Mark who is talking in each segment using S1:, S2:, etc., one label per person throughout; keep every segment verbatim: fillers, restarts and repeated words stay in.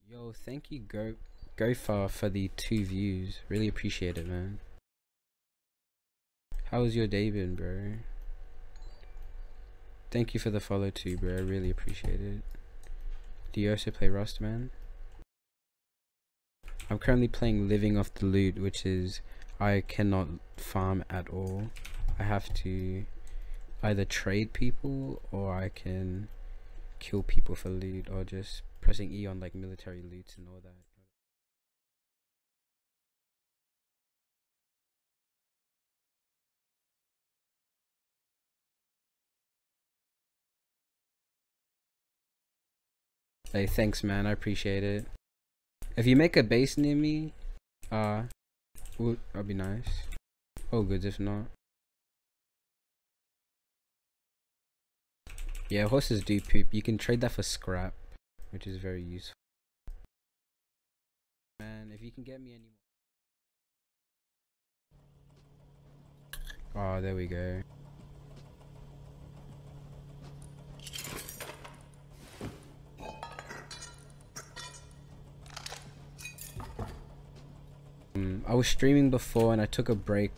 S1: Yo, thank you, Go Go Far, for the two views. Really appreciate it, man. How was your day been, bro? Thank you for the follow too, bro. I really appreciate it. Do you also play Rust, man? I'm currently playing Living Off the Loot, which is I cannot farm at all. I have to either trade people or I can kill people for loot, or just pressing E on like military loots and all that. Hey, thanks, man. I appreciate it. If you make a base near me, uh, would that'd be nice. Oh, good. If not, yeah, horses do poop. You can trade that for scrap, which is very useful. Man, if you can get me any more. Oh, there we go. Um, I was streaming before and I took a break.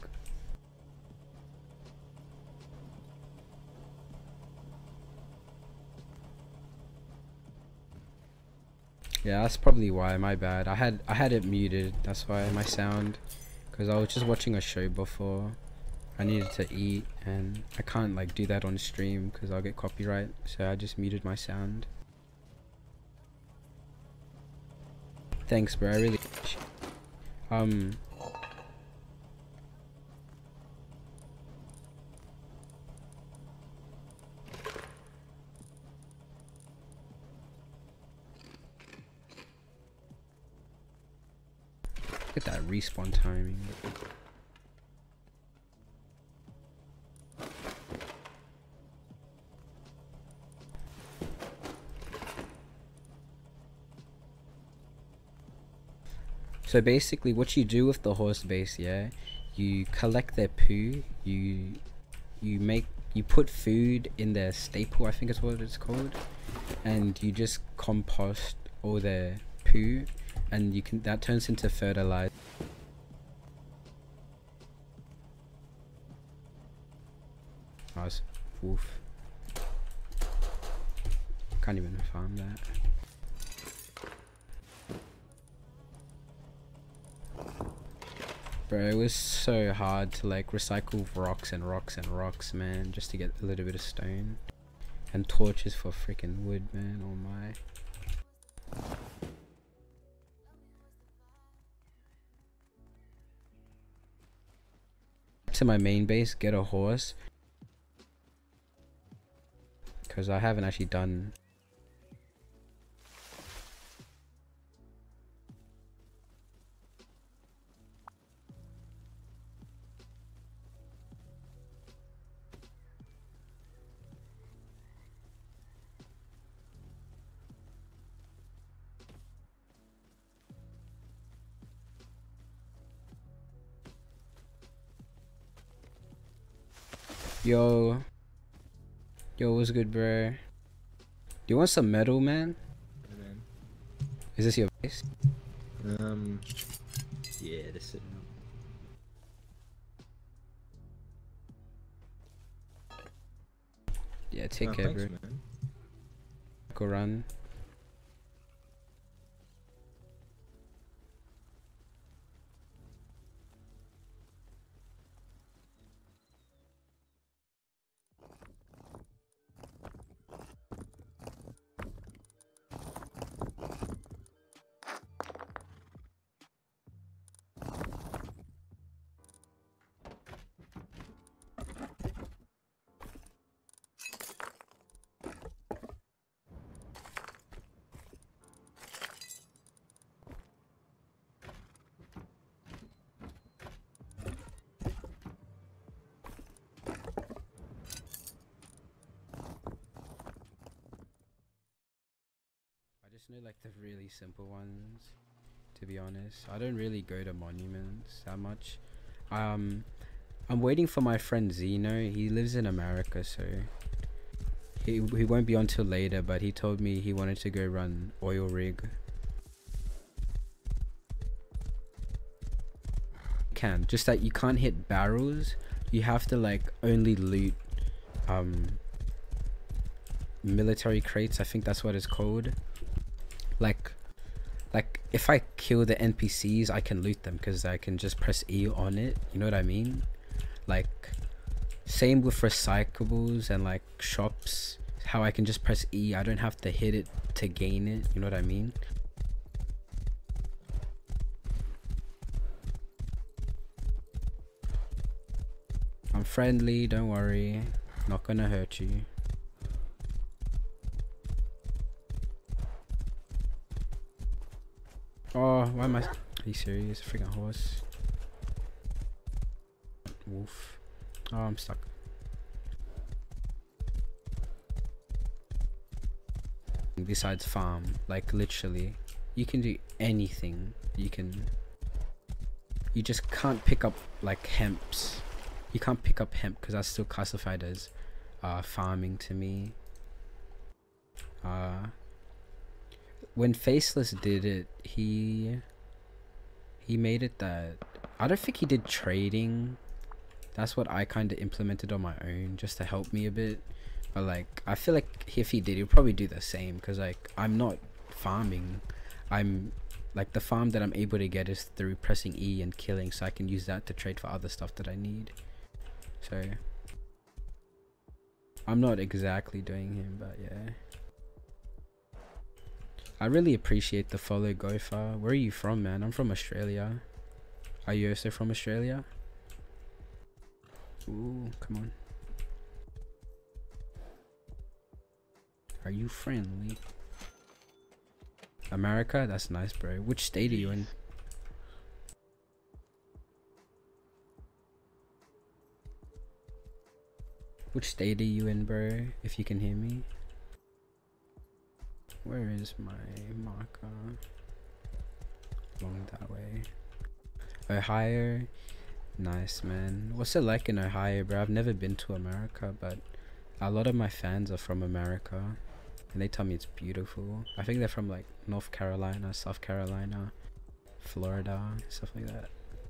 S1: Yeah, that's probably why. My bad. I had I had it muted. That's why my sound, because I was just watching a show before. I needed to eat and I can't like do that on stream because I'll get copyright. So I just muted my sound. Thanks, bro. I really appreciate it. Um. Look at that respawn timing. So basically what you do with the horse base, yeah, you collect their poo, you you make you put food in their staple, I think is what it's called, and you just compost all their poo, and you can that turns into fertilizer. Oh, woof. Can't even farm that. Bro, it was so hard to like recycle rocks and rocks and rocks, man, just to get a little bit of stone. And torches for freaking wood, man, oh my. To my main base, get a horse. Because I haven't actually done... Yo. Yo, what's good, bro? Do you want some metal, man?
S2: Hey, man.
S1: Is this your base?
S2: Um, yeah, this is...
S1: Yeah, take
S2: oh,
S1: care,
S2: thanks,
S1: bro.
S2: Man.
S1: Go run. I just know like the really simple ones, to be honest. I don't really go to monuments that much. Um, I'm waiting for my friend Zeno. He lives in America, so he, he won't be on till later, but he told me he wanted to go run oil rig. can. Just that you can't hit barrels. You have to like only loot um military crates. I think that's what it's called. Like like if I kill the N P Cs, I can loot them because I can just press E on it. You know what I mean? Like same with recyclables and like shops, how I can just press E. I don't have to hit it to gain it. You know what I mean? I'm friendly, don't worry. Not gonna hurt you. Oh, why am I... Are you serious? A freaking horse. Wolf. Oh, I'm stuck. Besides farm, like literally, you can do anything. You can... You just can't pick up like hemps. You can't pick up hemp because that's still classified as uh, farming to me. Uh, when Faceless did it, he he made it that I don't think he did trading. That's what I kind of implemented on my own just to help me a bit. But like, I feel like if he did, he'd probably do the same because like I'm not farming. I'm like the farm that I'm able to get is through pressing E and killing, so I can use that to trade for other stuff that I need. So I'm not exactly doing him, but yeah. I really appreciate the follow, Gopher. Where are you from, man? I'm from Australia. Are you also from Australia? Ooh, come on. Are you friendly? America? That's nice, bro. Which state are you in? Which state are you in, bro? If you can hear me. Where is my marker? Along that way. Ohio. Nice, man. What's it like in Ohio, bro? I've never been to America, but a lot of my fans are from America. And they tell me it's beautiful. I think they're from like North Carolina, South Carolina, Florida, stuff like that.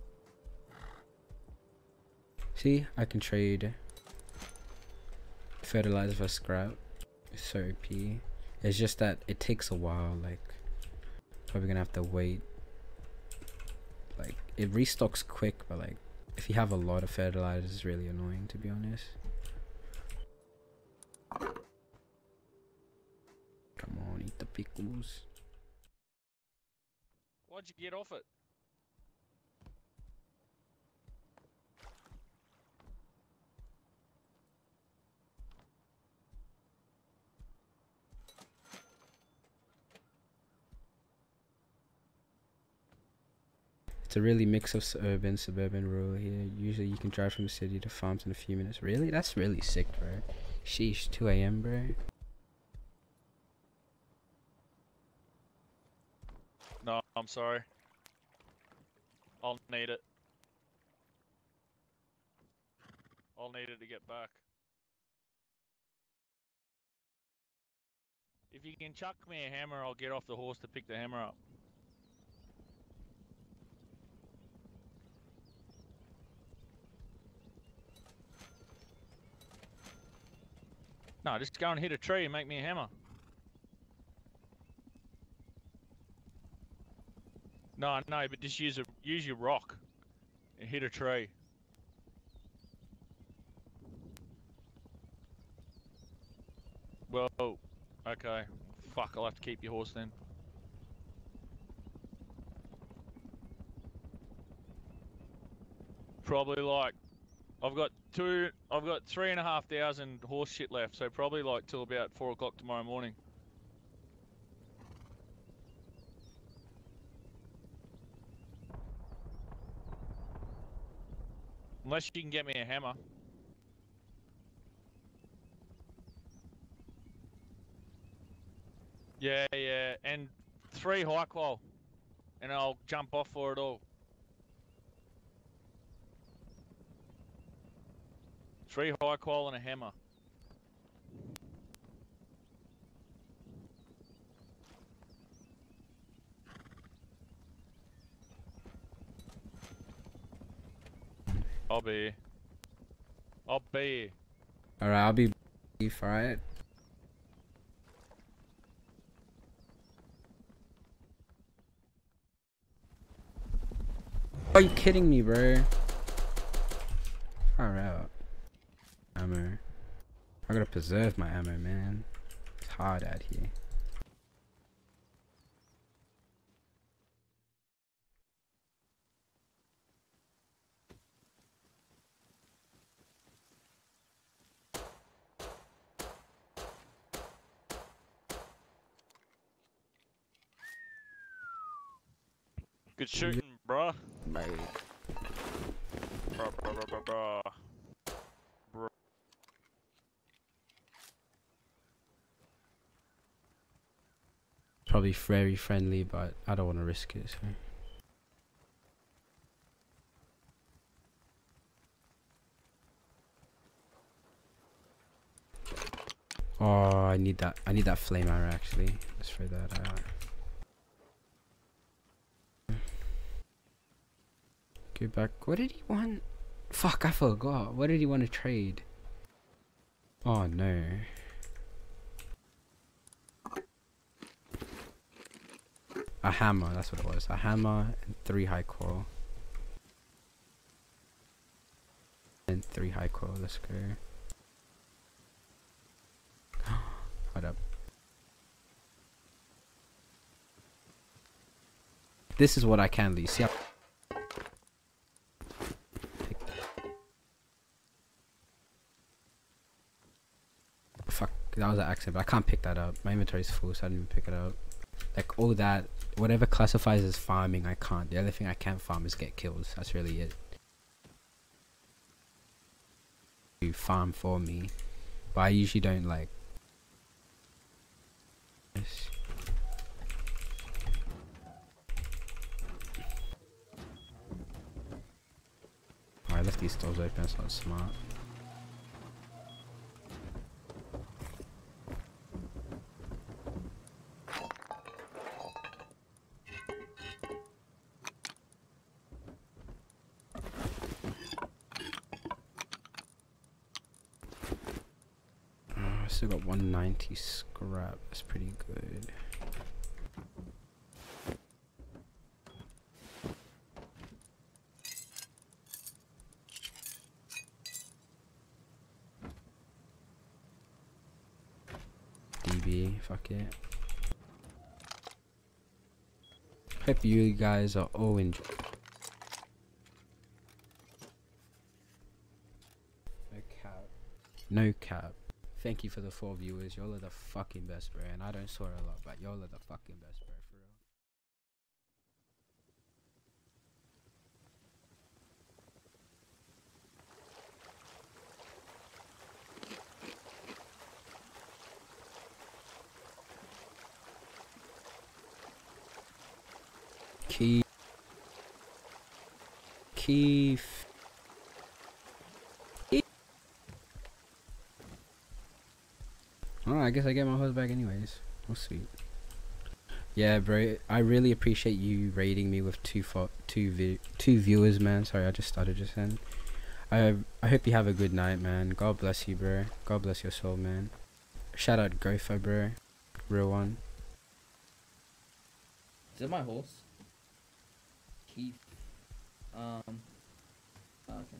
S1: See, I can trade fertilizer for scrap. It's so O P. It's just that it takes a while. Like, probably gonna have to wait. Like, it restocks quick, but like, if you have a lot of fertilizer, it's really annoying, to be honest. Come on, eat the pickles.
S3: Why'd you get off it?
S1: It's a really mix of urban, suburban, rural here. Usually you can drive from the city to farms in a few minutes. Really? That's really sick, bro. Sheesh, two A M, bro.
S3: No, I'm sorry. I'll need it. I'll need it to get back. If you can chuck me a hammer, I'll get off the horse to pick the hammer up. No, just go and hit a tree and make me a hammer. No, no, but just use a use your rock and hit a tree. Well, okay. Fuck, I'll have to keep your horse then. Probably like, I've got two, I've got three and a half thousand horse shit left, so probably like till about four o'clock tomorrow morning. Unless you can get me a hammer. Yeah, yeah, and three high qual, and I'll jump off for it all. Three high qual and a hammer. I'll be here. I'll be here.
S1: Alright, I'll be beef, alright? Are you kidding me, bro? Far out. Ammo. I gotta preserve my ammo, man. It's hard out here.
S3: Good shooting, bruh.
S1: Mate.
S3: Bruh, bruh, bruh, bruh, bruh. Bruh.
S1: Probably very friendly, but I don't want to risk it, so. Oh, I need that. I need that flame arrow actually. Let's throw that out. Go back. What did he want? Fuck, I forgot. What did he want to trade? Oh no. A hammer, that's what it was. A hammer and three high coral. And three high coral, let's go. Hold up. This is what I can lose. See how fuck, that was an accident, but I can't pick that up. My inventory's full, so I didn't even pick it up. Like all that, whatever classifies as farming, I can't. The only thing I can farm is get kills. That's really it. You farm for me, but I usually don't like. Yes. Oh, I left these doors open. That's not smart. Still got one ninety scrap. That's pretty good. D B, fuck it. Hope you guys are all enjoying. No cap. No cap. Thank you for the four viewers. Y'all are the fucking best, bro. And I don't swear a lot, but y'all are the fucking best, bro. For real. Keith. Keith. Oh, I guess I get my horse back anyways. Oh, sweet. Yeah, bro. I really appreciate you raiding me with two fo two vi two viewers, man. Sorry, I just started just then. I I hope you have a good night, man. God bless you, bro. God bless your soul, man. Shout out Gopher, bro. Real one.
S4: Is that my horse? Keith. Um. Oh, okay.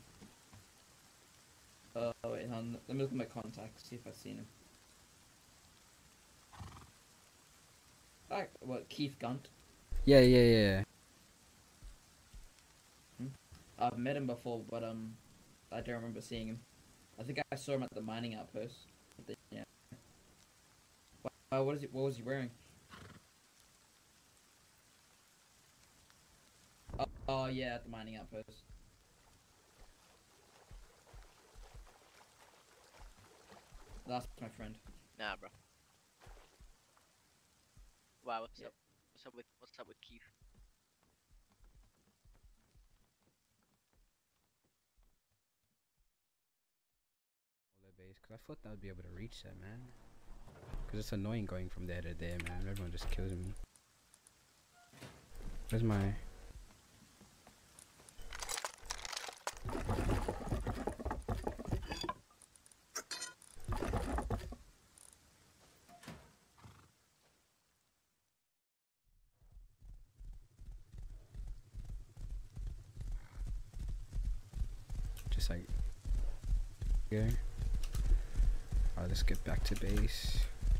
S4: Uh, oh wait, hold on. Let me look at my contacts, see if I've seen him. Alright, what, Keith Gunt?
S1: Yeah, yeah, yeah.
S4: Hmm? I've met him before, but um, I don't remember seeing him. I think I saw him at the mining outpost. The, yeah. Wow, what is it? What was he wearing? Oh, oh yeah, at the mining outpost. That's my friend.
S5: Nah, bro. Wow, what's
S4: Yeah.
S5: up? What's up with what's up with Keith?
S1: Base, cause I thought I would be able to reach that, man. Cause it's annoying going from there to there, man. Everyone just kills me. Where's my? Just like here. Alright, let's get back to base.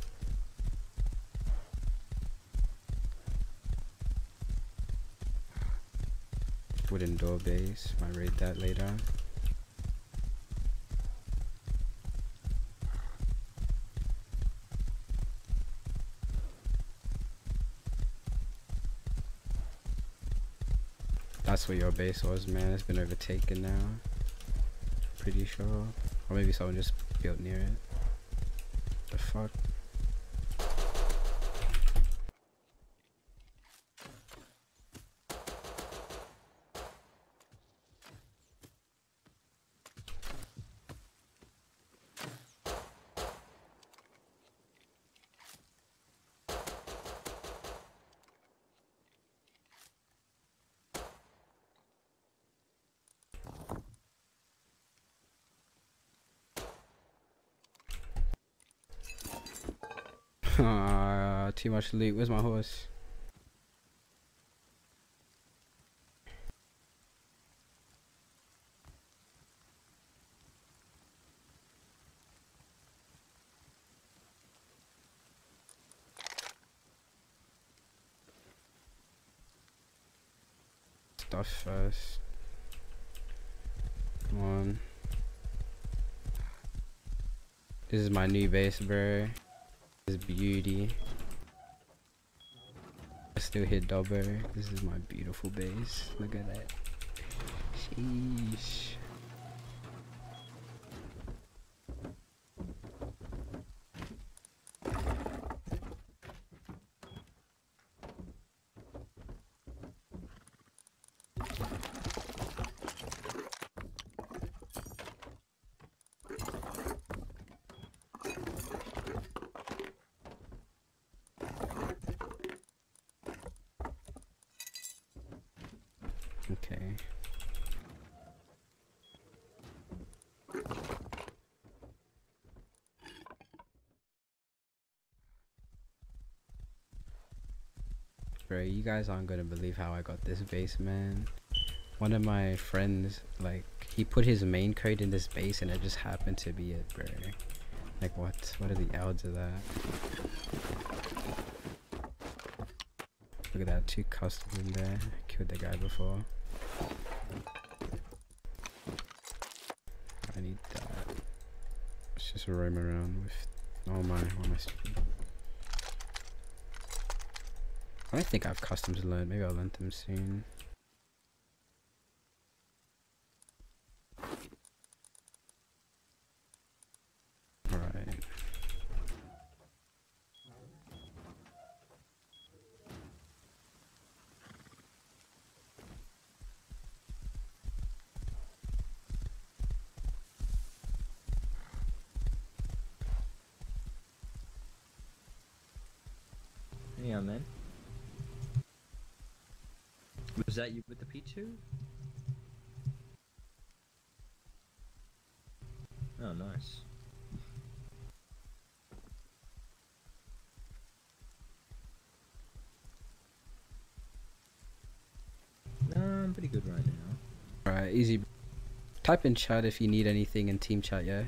S1: Wooden door base. Might raid that later. That's where your base was, man. It's been overtaken now. Pretty sure. Or maybe someone just built near it. The fuck? Ah, too much loot. Where's my horse? Stuff first. Come on. This is my new base, bro. This is beauty. I still hit double. This is my beautiful base. Look at that. Sheesh. Okay. Bro, you guys aren't gonna believe how I got this base, man. One of my friends, like, he put his main code in this base and it just happened to be it, bro. Like, what? What are the odds of that? Look at that, two customs in there. Killed the guy before. I need that. Let's just roam around with. Oh my, what am I stupid? I don't think I have customs learned. Maybe I'll learn them soon. Alright.
S2: Yeah, man. Was that you with the P two? Oh, nice. No, I'm pretty good right now.
S1: Alright, easy. Type in chat if you need anything in team chat, yeah?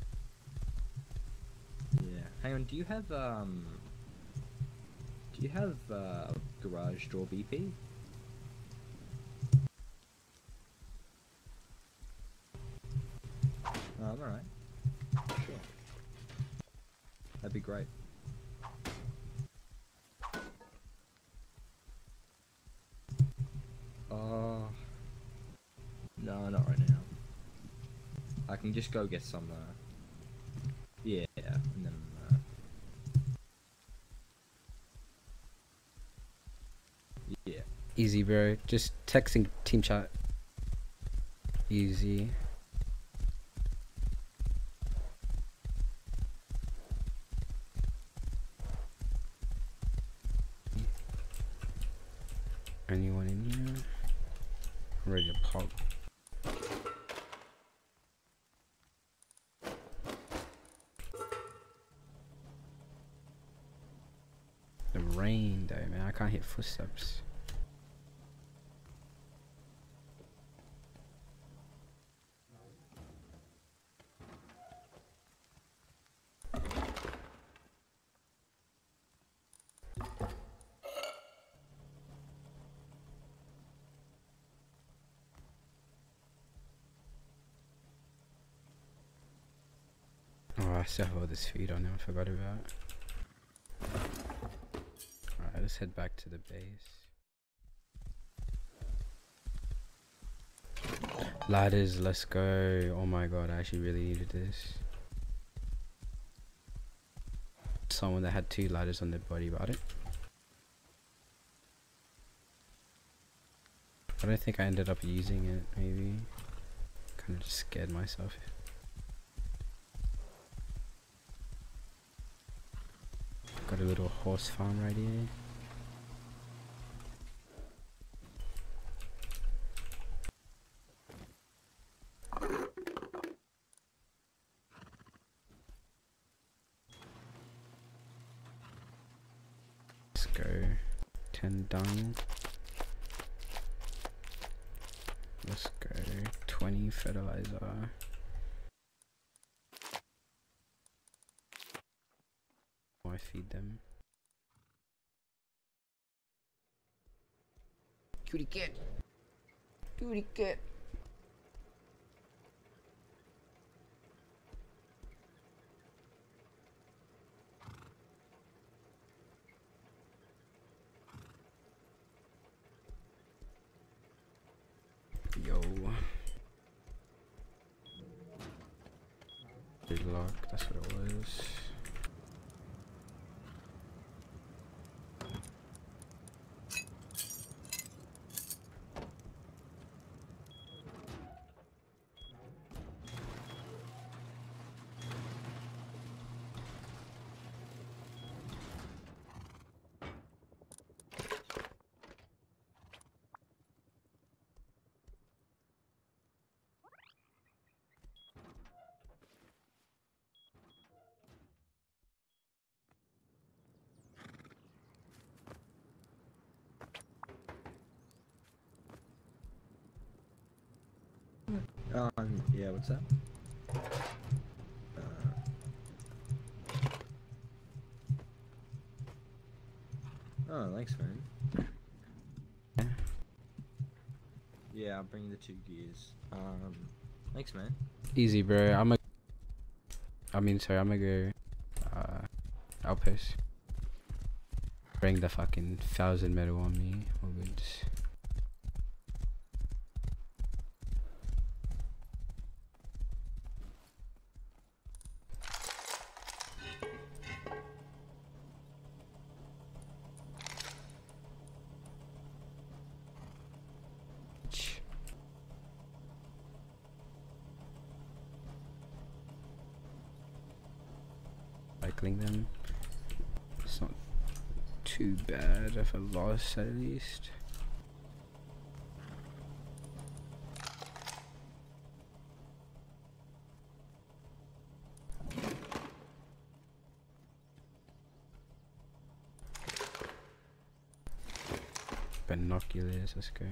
S2: Yeah. Hang on, do you have, um... Do you have, uh, garage door B P? Oh, I'm alright. Sure. That'd be great. Oh. No, not right now. I can just go get some, uh... Yeah, and then, uh... Yeah.
S1: Easy, bro. Just texting team chat. Easy. Anyone in here? I'm ready to pop. The rain though, man. I can't hit footsteps. still have all this food on him, I forgot about. Alright, let's head back to the base. Ladders, let's go. Oh my god, I actually really needed this. Someone that had two ladders on their body about it. I don't think I ended up using it, maybe. Kinda just scared myself. Got a little horse farm right here. Let's go. ten dung. Let's go. twenty fertilizer. I feed them. Cutie cat. Cutie cat. Yo. Big lock, that's what it was.
S2: Um, yeah, what's that? Uh, oh, thanks, man.
S1: Yeah.
S2: Yeah, I'll bring the two gears. Um, thanks, man.
S1: Easy, bro. I'm a. I mean, sorry, I'm gonna go. Uh, outpost. Bring the fucking thousand metal on me. All good. Cycling them. It's not too bad if I lost at least. Binoculars, let's go.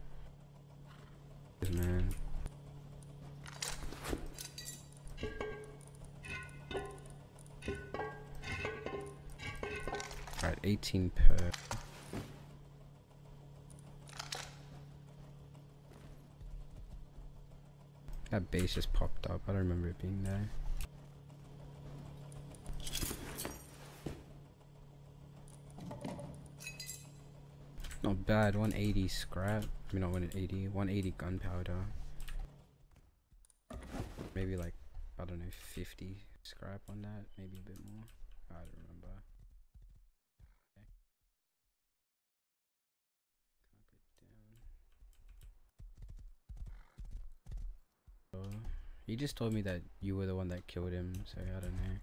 S1: Yes, man. Alright, eighteen per. That base just popped up. I don't remember it being there. Not bad. one eighty scrap. I mean, not one eighty. one eighty gunpowder. Maybe like, I don't know, fifty scrap on that. Maybe a bit more. I don't remember. He just told me that you were the one that killed him, so I don't know.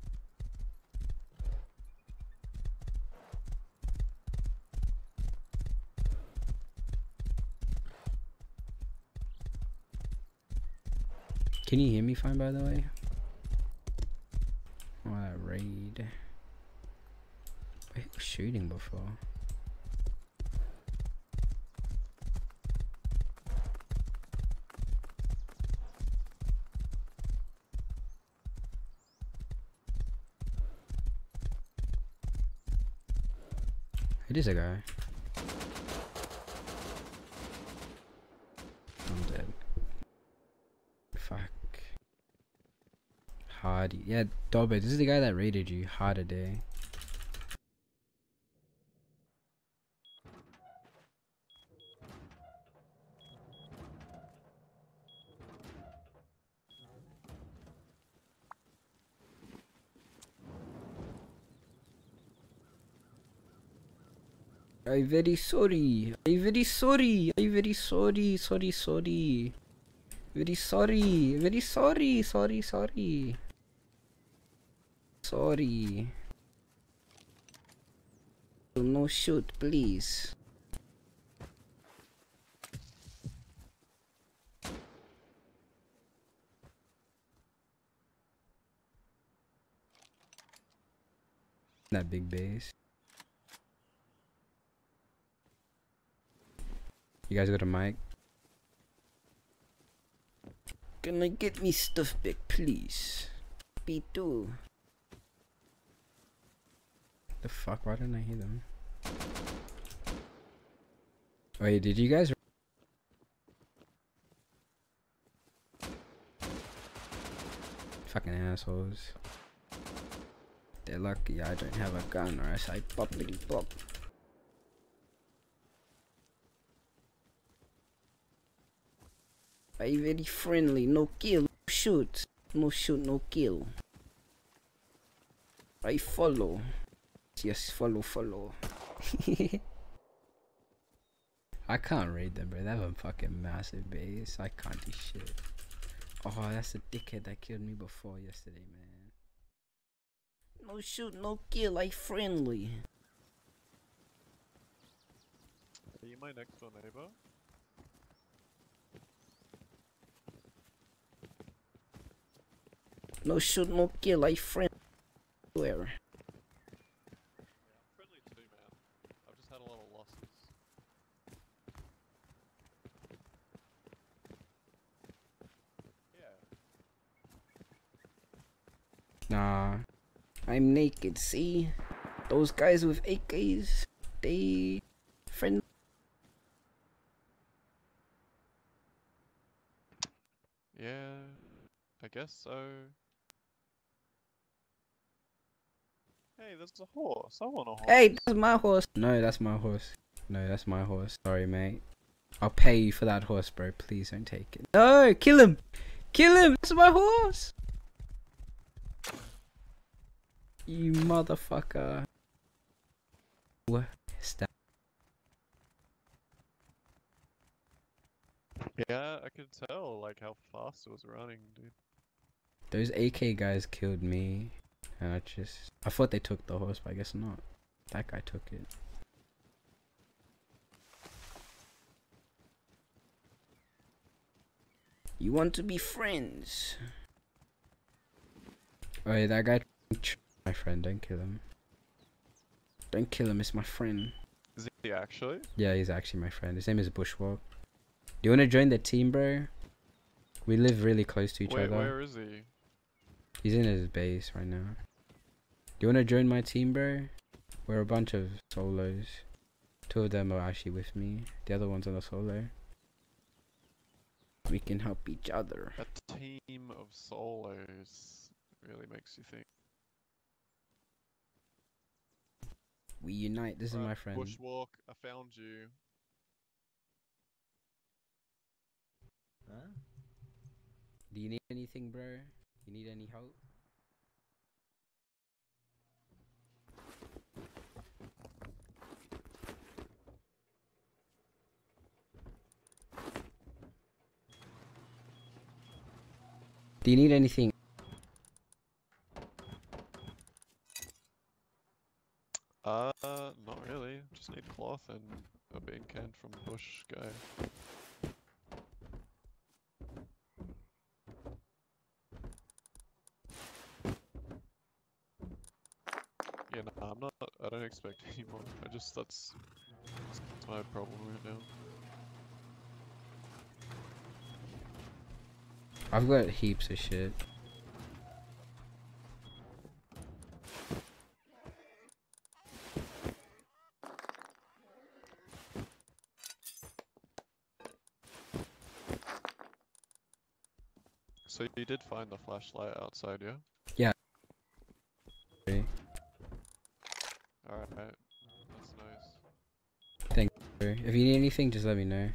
S1: Can you hear me fine, by the way? Oh, that raid. Who was shooting before? It is a guy. I'm dead. Fuck. Hardy. Yeah, Dobber, this is the guy that raided you. Harder day. I'm very sorry. I'm very sorry. I'm very sorry. Sorry, sorry. Very sorry. Very sorry. Sorry, sorry. Sorry. No shoot, please. That big base. You guys got a mic? Can I get me stuff back, please? B two. The fuck? Why didn't I hear them? Wait, did you guys? Fucking assholes. They're lucky I don't have a gun, or else I poppity pop. I very friendly, no kill, no shoot, no shoot, no kill. I follow. Yes, follow, follow. I can't raid them, bro. They have a fucking massive base. I can't do shit. Oh, that's the dickhead that killed me before yesterday, man. No shoot, no kill. I friendly.
S6: Are you my next door neighbor?
S1: No shoot, no kill. I friendly. Where?
S6: Yeah, I'm friendly too, man. I've just had a lot of losses. Yeah.
S1: Nah. I'm naked, see? Those guys with A Ks, they friend.
S6: Yeah, I guess so. Hey, there's a horse. I want a horse.
S1: Hey, that's my horse. No, that's my horse. No, that's my horse. Sorry, mate. I'll pay you for that horse, bro. Please don't take it. No, kill him. Kill him. That's my horse. You motherfucker. What? Stop.
S6: Yeah, I could tell, like, how fast it was running, dude.
S1: Those A K guys killed me. And I just... I thought they took the horse, but I guess not. That guy took it. You want to be friends? Oh, yeah, that guy... My friend, don't kill him. Don't kill him, it's my friend.
S6: Is he actually?
S1: Yeah, he's actually my friend. His name is Bushwalk. Do you want to join the team, bro? We live really close to each
S6: Wait,
S1: other.
S6: where is he?
S1: He's in his base right now. Do you want to join my team, bro? We're a bunch of solos. Two of them are actually with me. The other one's on a solo. We can help each other.
S6: A team of solos really makes you think.
S1: We unite. This is
S6: Right,
S1: my friend.
S6: Bushwalk, I found you.
S2: Huh?
S1: Do you need anything, bro? You need any help? Do you need anything?
S6: Uh, not really. Just need cloth and a bean can from Bush guy. Yeah, no, I'm not. I don't expect any more. I just that's, that's my problem right now.
S1: I've got heaps of shit.
S6: So So you did find the flashlight outside, yeah?
S1: Yeah. Okay.
S6: Alright, that's nice.
S1: Thank you. If you need anything, just let me know.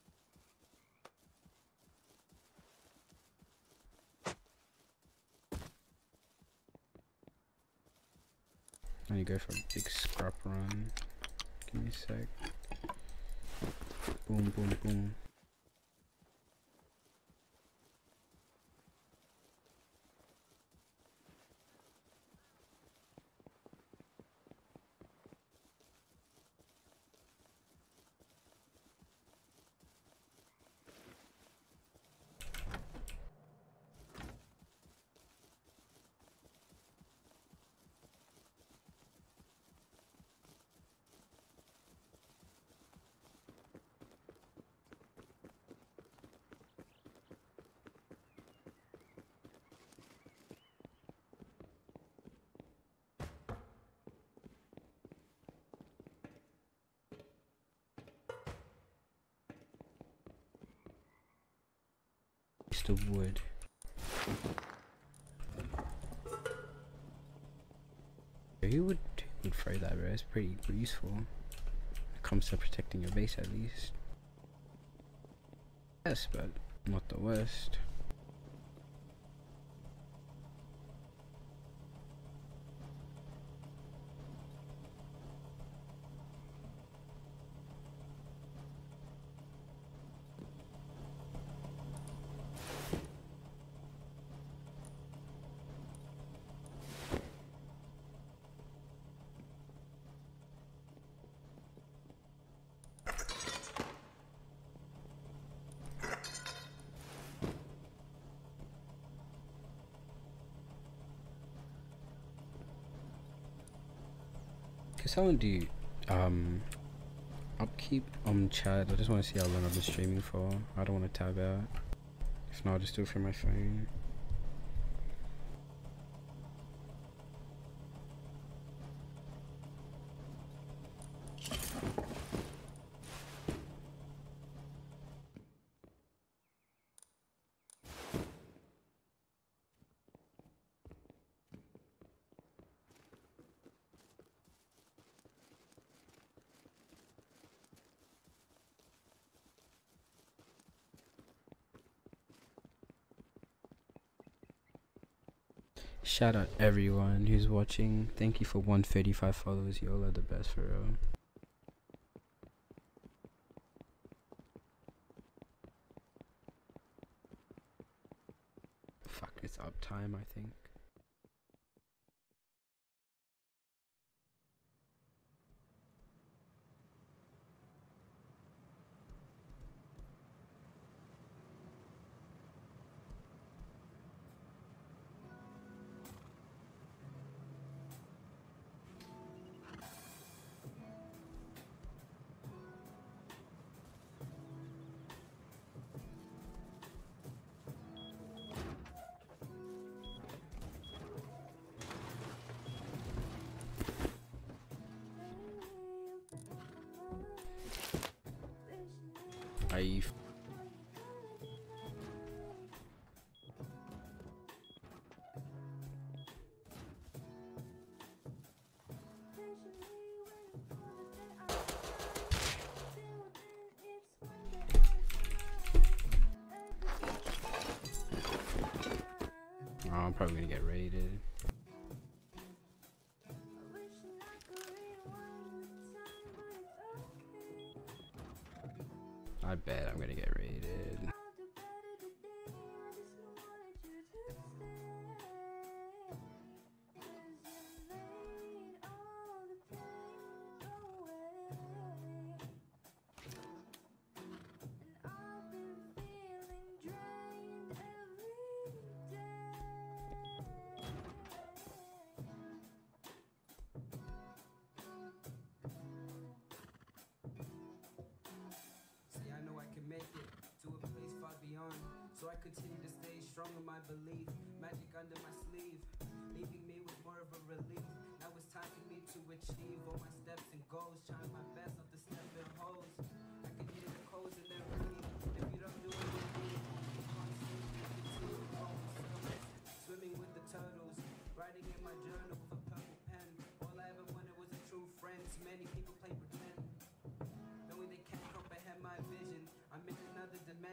S1: I need to go for a big scrap run. Give me a sec. Boom, boom, boom. Piece of wood. Who would, who would throw that, bro? It's pretty useful. When it comes to protecting your base, at least. Yes, but not the worst. Can someone do um upkeep on chat? I just want to see how long I've been streaming for. I don't want to tab out. If not, I'll just do it from my phone. Shout out everyone who's watching. Thank you for one thirty-five followers. You all are the best for real. Fuck, it's up time, I think. Are you f Oh, I'm probably gonna get raided. I bet I'm gonna get raided.
S7: So I continue to stay strong in my belief. Magic under my sleeve, leaving me with more of a relief. Now it's time for me to achieve all my steps and goals. Trying my best not to step in holes. I can hear the codes in their ringing. If you don't do it with me, you can't see me continue on.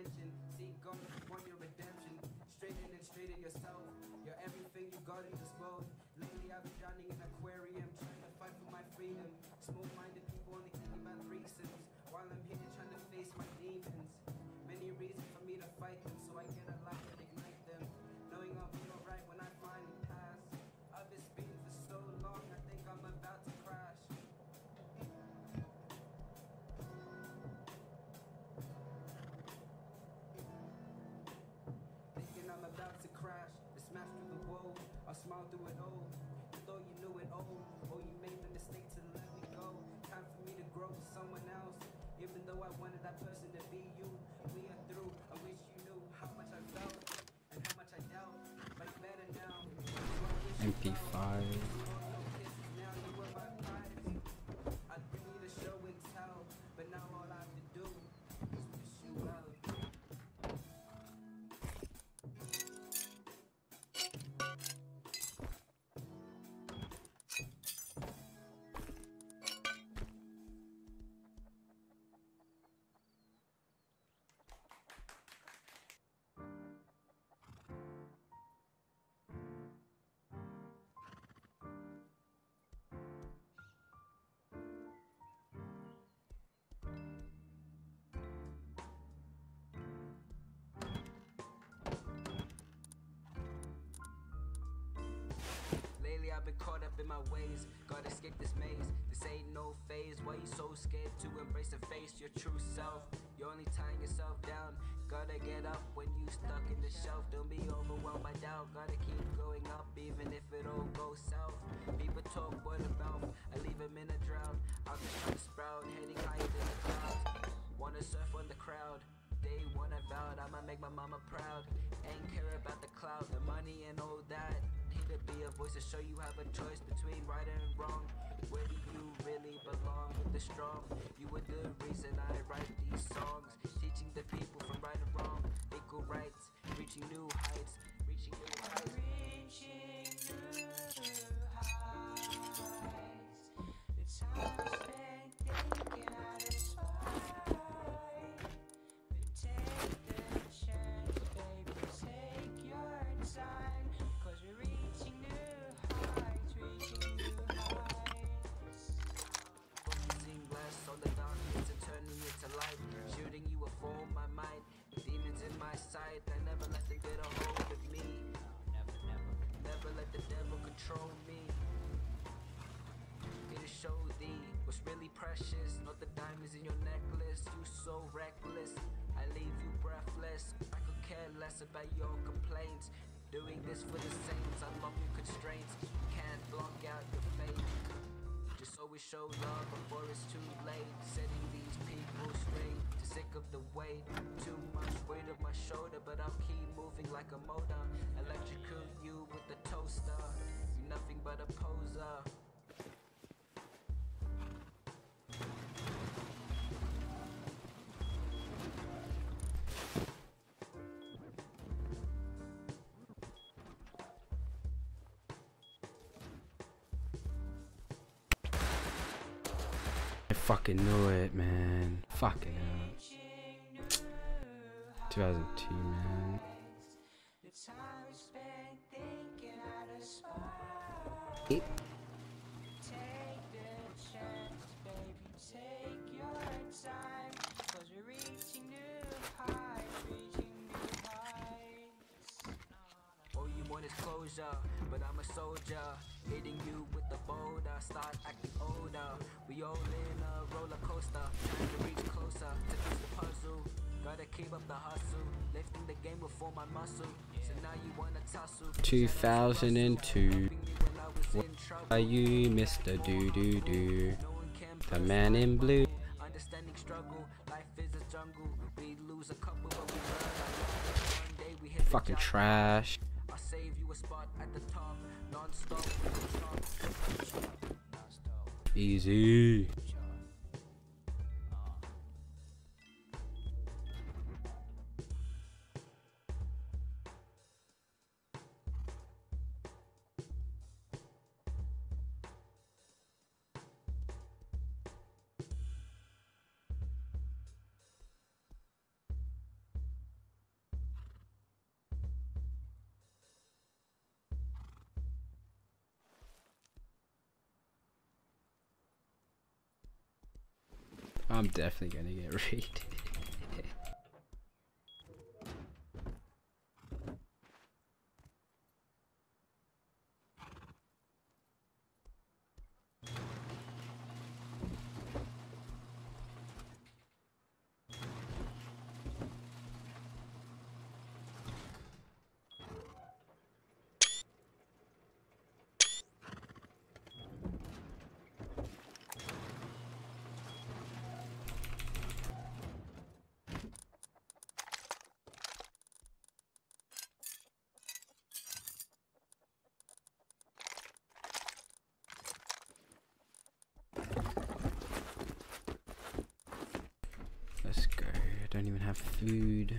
S7: attention. See, God, want your redemption. Straighten and straighten yourself. You're everything you got in this world. Lately, I've been drowning in an aquarium, trying to fight for my freedom. Small-minded people only thinking about reasons, while I'm here trying to face my demons. Many reasons for me to fight them, so I get a light and ignite them. Knowing I'll be alright when I finally pass. I've been speeding for so long, I think I'm about to crash. Thinking I'm about to crash, to smash through the wall. I'll smile through it all. You thought you knew it all, or you made the mistake to let me go. Time for me to grow to someone else. Even though I wanted that person to be you, we are through. I wish you knew how much I felt and how much I doubt, but it's better now. So I wish you
S1: M P five.
S7: all your kisses now. You were my pride. I didn't need a show and tell, but now all I have to do is wish you well. Lately I've been caught up in my ways, gotta escape this maze. This ain't no phase, why you so scared to embrace and face your true self? You're only tying yourself down, gotta get up when you stuck in the shelf. Don't be overwhelmed by doubt, gotta keep going up even if it all goes south. People talk word of mouth, I leave them in a drought. I'm just trying to sprout, heading higher than the clouds. Wanna surf on the crowd, day one I vowed I'ma make my mama proud. Ain't care about the clout, the money and all that. To be a voice to show you have a choice between right and wrong. Where do you really belong? With the strong, you were the reason I write these songs, teaching the people from right and wrong, equal rights, reaching new heights, reaching new heights, reaching new heights. The time spent thinking how to fight, but take the chance, baby, take your time. Cause we're reaching new heights, reaching new heights. Focusing less on the darkness and turning it to light. Shooting you a for my mind. Demons in my sight, I never let them get a hold of me. Never, never, never let the devil control me. Here to show thee what's really precious, not the diamonds in your necklace. You so reckless, I leave you breathless. I could care less about your complaints. Doing this for the saints, unlock your constraints. Can't block out your fate. Just always show love before it's too late. Setting these people straight. Too sick of the weight. Too much weight on my shoulder, but I'll keep moving like a motor. Electrocute you with the toaster. You're nothing but a poser.
S1: I fucking knew it, man. Fucking hell. two thousand two, man. It
S7: All you want is closure, but I'm a soldier. Hitting you with the boulder, start acting older. We all in a roller coaster, trying to reach closer to fix the puzzle. Gotta keep up the hustle, lifting the game with all my muscle. So now you wanna tussle.
S1: two thousand two. Where are you, Mister Doo Doo Doo? The man in blue.
S7: Understanding struggle, life is a jungle. We lose a couple, but we learn. One day we hit the
S1: Fucking
S7: jackpot.
S1: trash.
S7: I'll save you a spot at the top, non-stop.
S1: Easy. I'm definitely gonna get raided. Let's go. I don't even have food.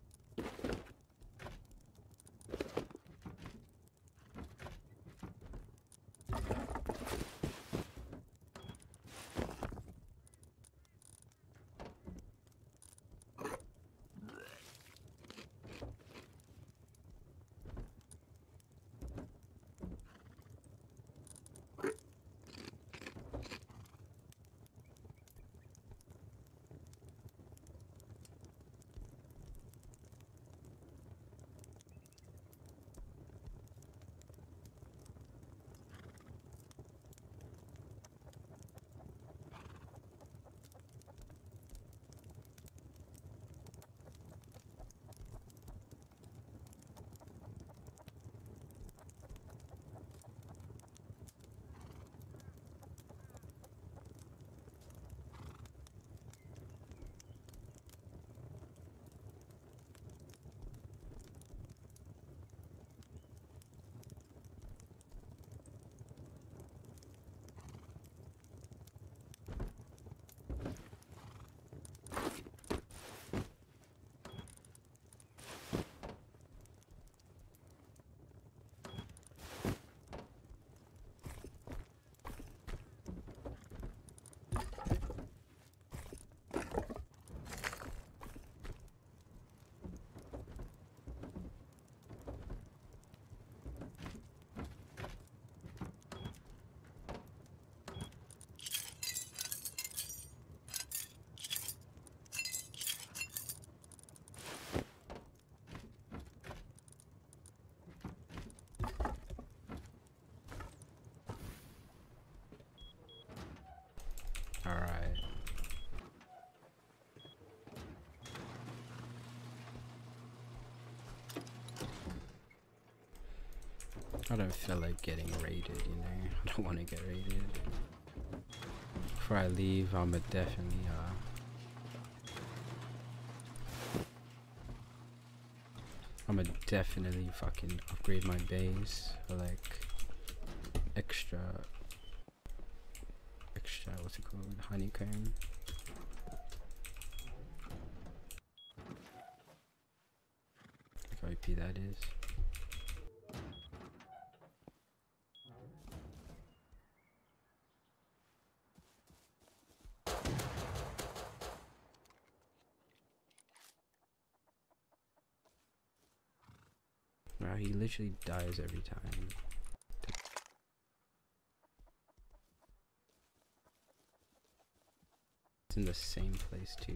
S1: Alright. I don't feel like getting raided, you know. I don't want to get raided. Before I leave, I'ma definitely uh I'ma definitely fucking upgrade my base for like extra extra what's it called? Honeycomb. Look how O P that is. Wow, he literally dies every time. It's in the same place too.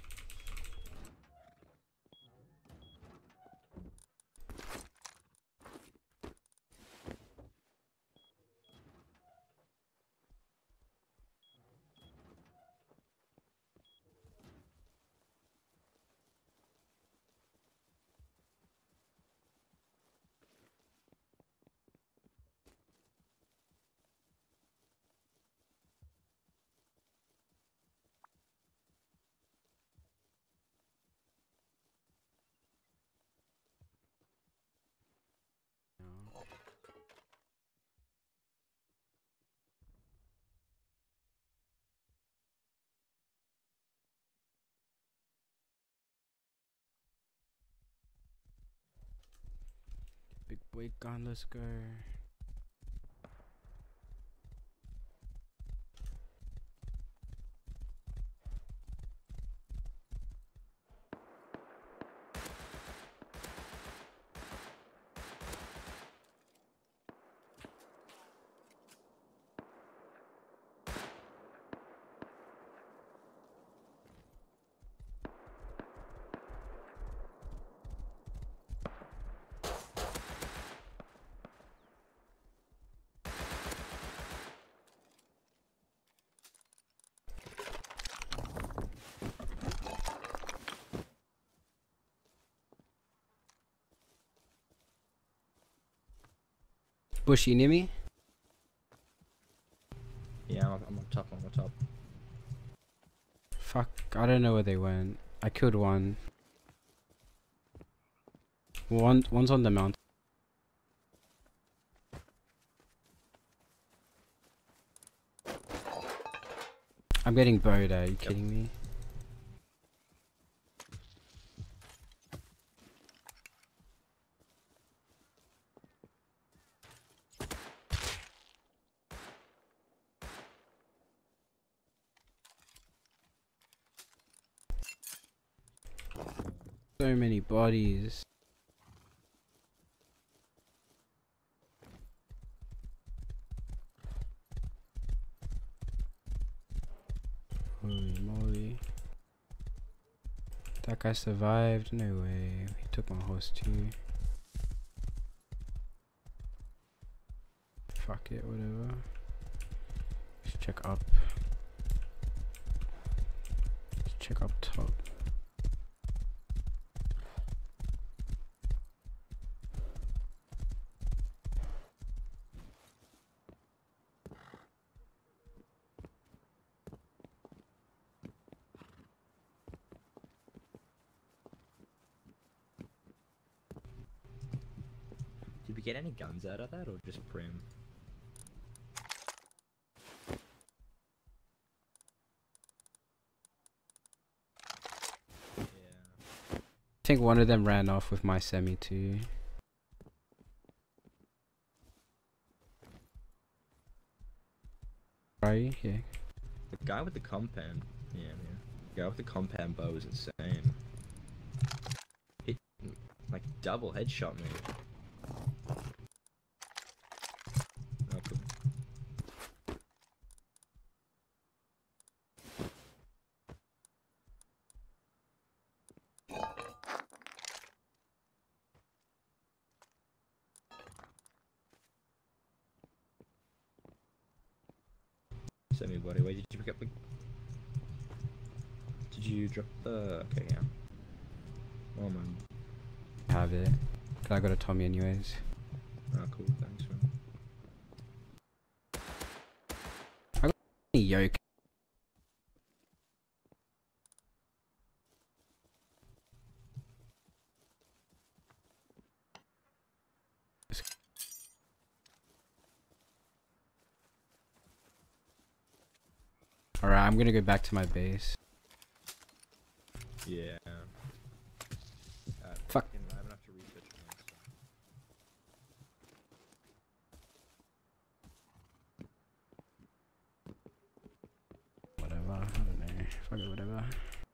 S1: Big boy gone, let's go. Bush, you near me?
S2: Yeah, I'm, I'm on top. I'm on top.
S1: Fuck, I don't know where they went. I killed one. One, one's on the mountain. I'm getting bowed. Are you kidding me? So many bodies. Holy moly. That guy survived? No way. He took my horse too. Fuck it, whatever. Let's check up. Let's check up top.
S2: Did we get any guns out of that, or just prim? Yeah.
S1: I think one of them ran off with my semi too. Right? Yeah.
S2: The guy with the compound. Yeah, yeah. The guy with the compound bow is insane. It like double headshot me. Oh, cool. Send me buddy, where did you pick up the... Did you drop the... Okay, yeah. Oh man.
S1: Have it. Cause I got a Tommy anyways.
S2: Oh cool, thanks man.
S1: Yoke. Alright, I'm gonna go back to my base.
S2: Yeah. Uh,
S1: Fuck.
S2: fucking- I have enough to research again, so.
S1: Whatever, I don't know. Fuck it, whatever.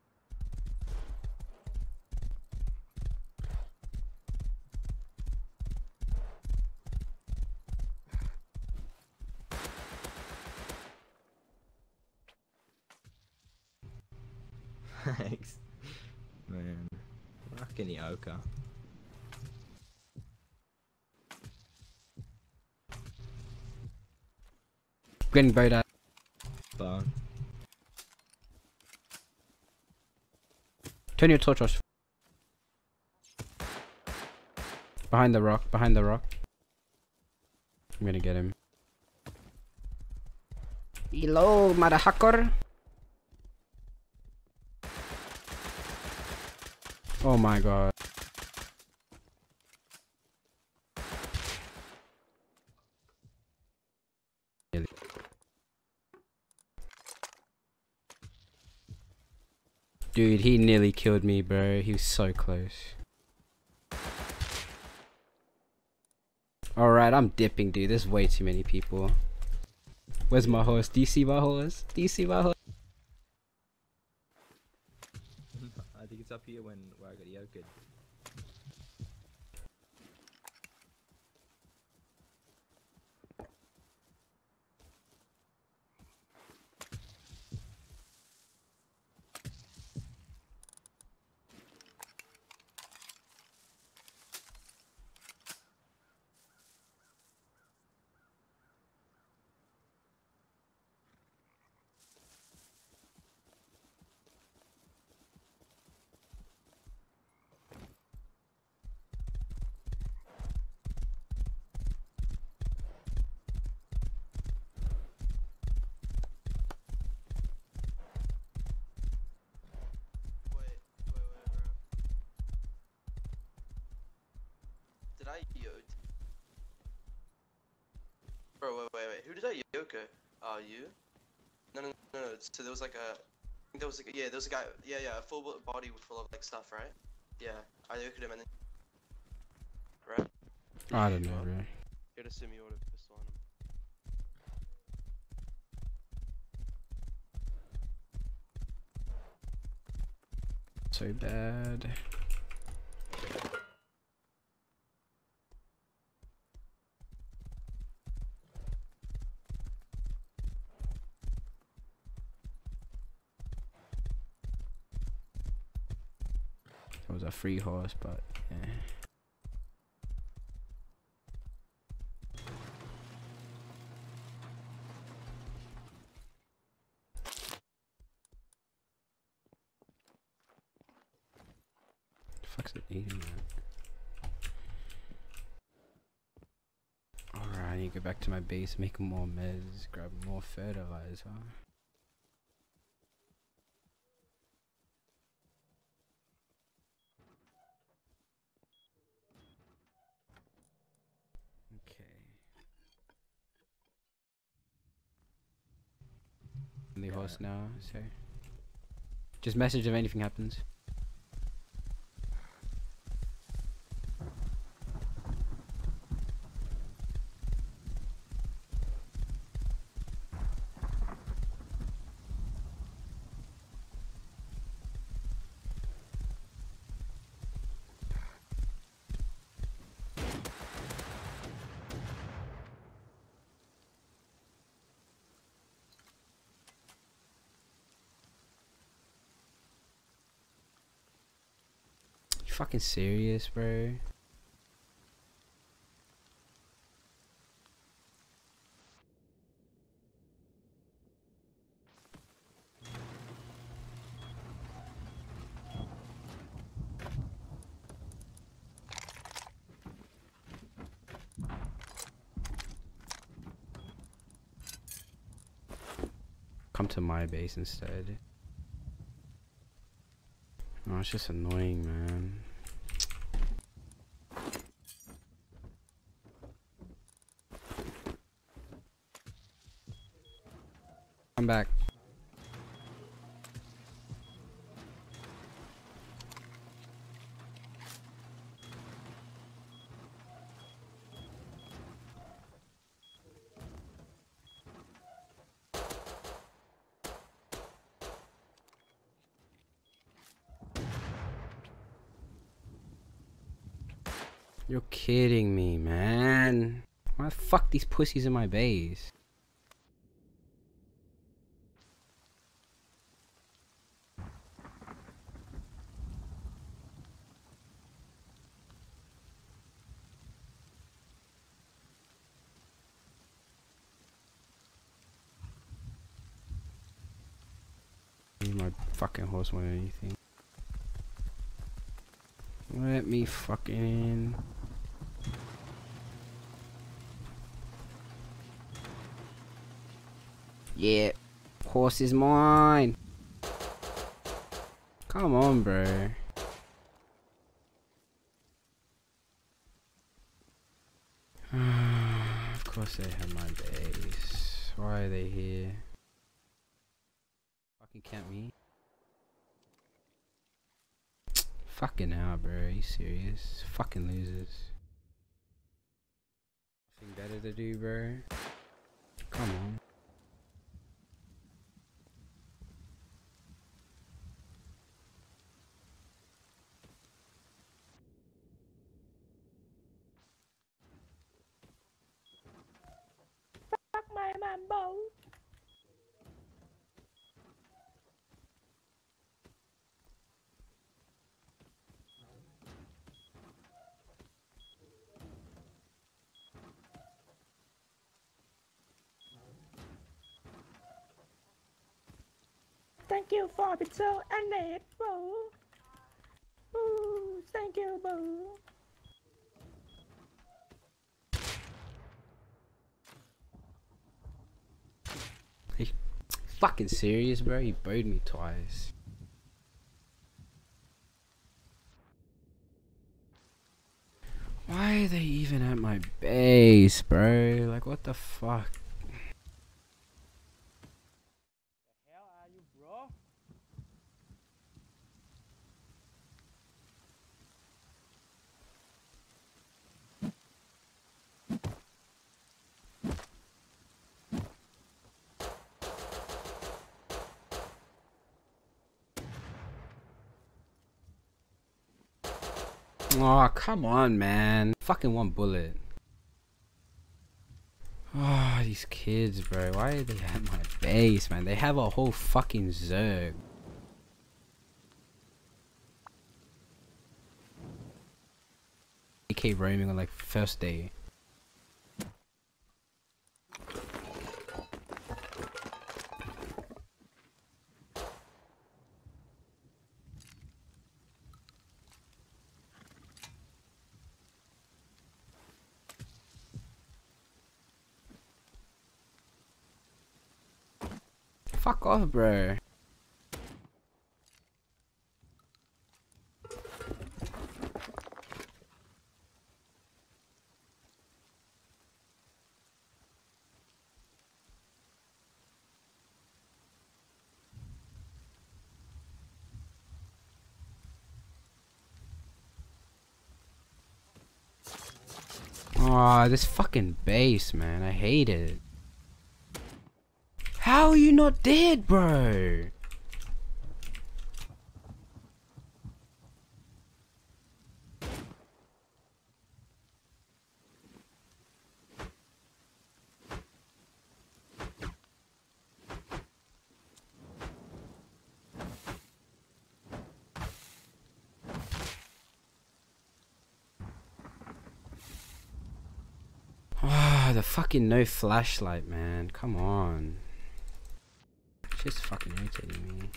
S2: Thanks. Man. Fucking Ioka.
S1: Getting bowed out.
S2: But
S1: Turn your torch off. Behind the rock, behind the rock. I'm gonna get him. Hello, motherfucker. Oh my god. Really? Dude, he nearly killed me, bro. He was so close. Alright, I'm dipping, dude. There's way too many people. Where's my horse? Do you see my horse? Do you see my horse?
S2: I think it's up here when where I got Ioka.
S8: I yoke? Bro, wait, wait, wait. Who did I yoke? Uh, you? No, no, no, no. So there was like a, I think there was like, a, yeah, there was a guy, yeah, yeah, a full body full of like stuff, right? Yeah, I yoked him and then, right?
S1: I don't know, bro.
S8: You'd assume you would have pistol on him.
S1: So bad. It was a free horse, but yeah. The fuck's it eating that? Alright, I need to go back to my base, make more meds, grab more fertilizer. The
S2: Yeah.
S1: horse now, so just message if anything happens. You fucking serious, bro? Come to my base instead. Oh, it's just annoying, man. Come back. You're kidding me, man. Why the fuck these pussies in my base? My fucking horse want anything. Let me fucking in. Yeah, horse is mine. Come on, bro. Of course they have my base. Why are they here? Fucking camp me. Fucking hell, bro. Are you serious? Fucking losers. Nothing better to do, bro. Come on.
S9: Fuck my mambo. Thank you for the so and it, bro. Ooh, thank you, bro.
S1: Are you fucking serious, bro? You bowed me twice. Why Why are they even at my base, bro? Like, what the fuck? Oh, come on, man. Fucking one bullet. Oh, these kids, bro. Why are they at my base, man? They have a whole fucking Zerg. A K roaming on like first day. Fuck off, bro. Aw, this fucking base, man. I hate it. How are you not dead, bro? Ah, the fucking no flashlight, man. Come on. It's just fucking irritating me.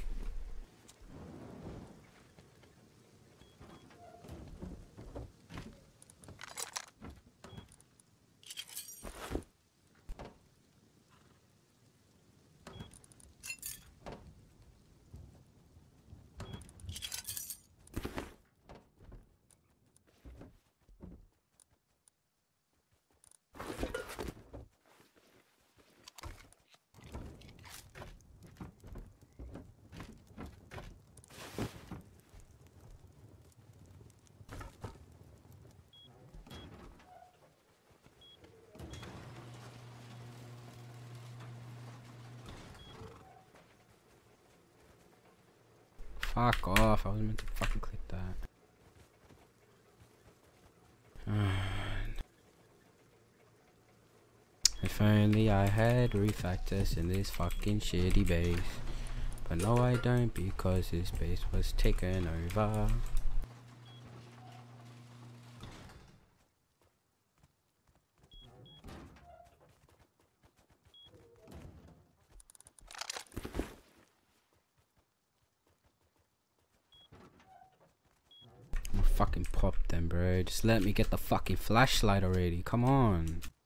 S1: Fuck off, I was meant to fucking click that. If only I had refactors in this fucking shitty base. But no I don't, because this base was taken over. Fucking pop them, bro. Just let me get the fucking flashlight already. Come on.